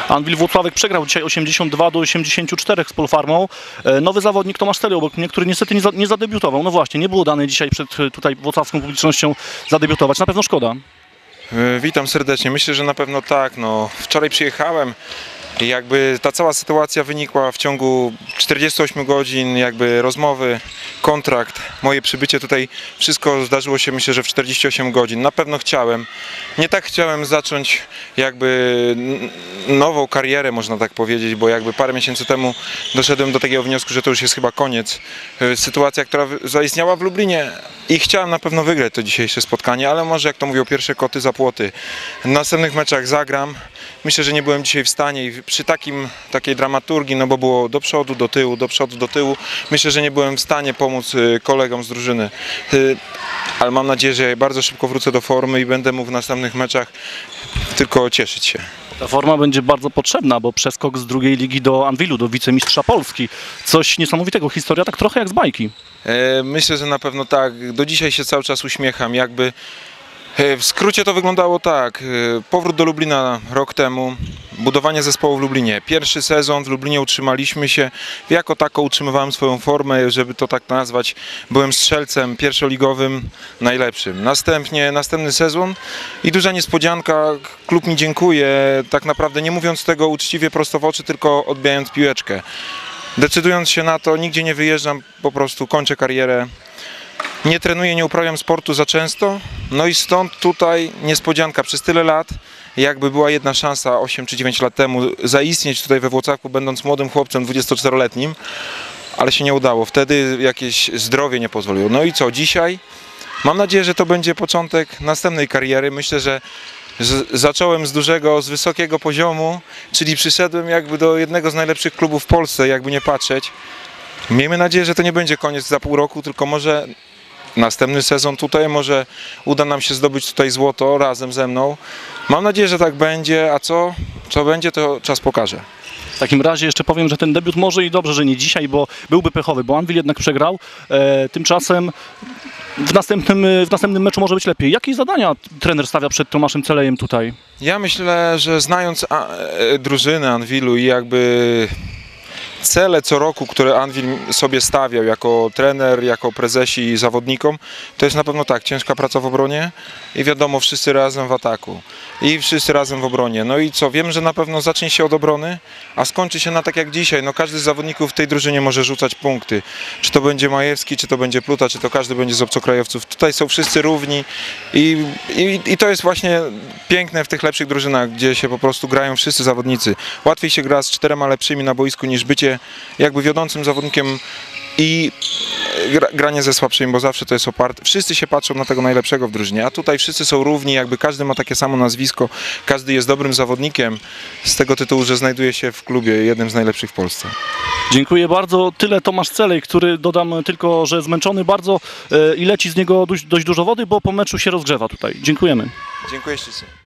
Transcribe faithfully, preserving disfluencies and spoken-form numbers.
Anwil Włocławek przegrał dzisiaj osiemdziesiąt dwa do osiemdziesięciu czterech z Polfarmą. Nowy zawodnik Tomasz Celi obok mnie, który niestety nie, za, nie zadebiutował. No właśnie, nie było dane dzisiaj przed tutaj włocławską publicznością zadebiutować. Na pewno szkoda. Witam serdecznie. Myślę, że na pewno tak. No, wczoraj przyjechałem i jakby ta cała sytuacja wynikła w ciągu czterdziestu ośmiu godzin, jakby rozmowy, kontrakt, moje przybycie tutaj, wszystko zdarzyło się, myślę, że w czterdzieści osiem godzin. Na pewno chciałem, nie tak chciałem zacząć jakby nową karierę, można tak powiedzieć, bo jakby parę miesięcy temu doszedłem do takiego wniosku, że to już jest chyba koniec. Sytuacja, która zaistniała w Lublinie i chciałem na pewno wygrać to dzisiejsze spotkanie, ale może, jak to mówią, pierwsze koty za płoty. W następnych meczach zagram. Myślę, że nie byłem dzisiaj w stanie i przy takim, takiej dramaturgii, no bo było do przodu, do tyłu, do przodu, do tyłu, myślę, że nie byłem w stanie pomóc kolegom z drużyny. Ale mam nadzieję, że ja bardzo szybko wrócę do formy i będę mógł w następnych meczach tylko cieszyć się. Ta forma będzie bardzo potrzebna, bo przeskok z drugiej ligi do Anwilu, do wicemistrza Polski. Coś niesamowitego, historia tak trochę jak z bajki. Myślę, że na pewno tak. Do dzisiaj się cały czas uśmiecham. Jakby w skrócie to wyglądało tak. Powrót do Lublina rok temu, budowanie zespołu w Lublinie. Pierwszy sezon w Lublinie utrzymaliśmy się. Jako tako utrzymywałem swoją formę, żeby to tak nazwać. Byłem strzelcem pierwszoligowym najlepszym. Następnie następny sezon i duża niespodzianka. Klub mi dziękuje, tak naprawdę nie mówiąc tego uczciwie, prosto w oczy, tylko odbijając piłeczkę. Decydując się na to, nigdzie nie wyjeżdżam, po prostu kończę karierę. Nie trenuję, nie uprawiam sportu za często, no i stąd tutaj niespodzianka. Przez tyle lat, jakby była jedna szansa osiem czy dziewięć lat temu zaistnieć tutaj we Włocławku, będąc młodym chłopcem dwudziestoczteroletnim, ale się nie udało. Wtedy jakieś zdrowie nie pozwoliło. No i co, dzisiaj? Mam nadzieję, że to będzie początek następnej kariery. Myślę, że z, zacząłem z dużego, z wysokiego poziomu, czyli przyszedłem jakby do jednego z najlepszych klubów w Polsce, jakby nie patrzeć. Miejmy nadzieję, że to nie będzie koniec za pół roku, tylko może następny sezon tutaj, może uda nam się zdobyć tutaj złoto razem ze mną. Mam nadzieję, że tak będzie, a co, co będzie, to czas pokaże. W takim razie jeszcze powiem, że ten debiut może i dobrze, że nie dzisiaj, bo byłby pechowy, bo Anwil jednak przegrał. E, tymczasem w następnym, w następnym meczu może być lepiej. Jakie zadania trener stawia przed Tomaszem Celejem tutaj? Ja myślę, że znając a, e, drużynę Anwilu i jakby cele co roku, które Anwil sobie stawiał jako trener, jako prezesi zawodnikom, to jest na pewno tak, ciężka praca w obronie i wiadomo, wszyscy razem w ataku i wszyscy razem w obronie. No i co, wiem, że na pewno zacznie się od obrony, a skończy się na tak jak dzisiaj. No każdy z zawodników w tej drużynie może rzucać punkty. Czy to będzie Majewski, czy to będzie Pluta, czy to każdy będzie z obcokrajowców. Tutaj są wszyscy równi i, i, i to jest właśnie piękne w tych lepszych drużynach, gdzie się po prostu grają wszyscy zawodnicy. Łatwiej się gra z czterema lepszymi na boisku niż bycie jakby wiodącym zawodnikiem i granie ze słabszymi, bo zawsze to jest oparte. Wszyscy się patrzą na tego najlepszego w drużynie, a tutaj wszyscy są równi, jakby każdy ma takie samo nazwisko, każdy jest dobrym zawodnikiem z tego tytułu, że znajduje się w klubie jednym z najlepszych w Polsce. Dziękuję bardzo. Tyle Tomasz Celej, który dodam tylko, że zmęczony bardzo i leci z niego dość, dość dużo wody, bo po meczu się rozgrzewa tutaj. Dziękujemy. Dziękuję ślicznie.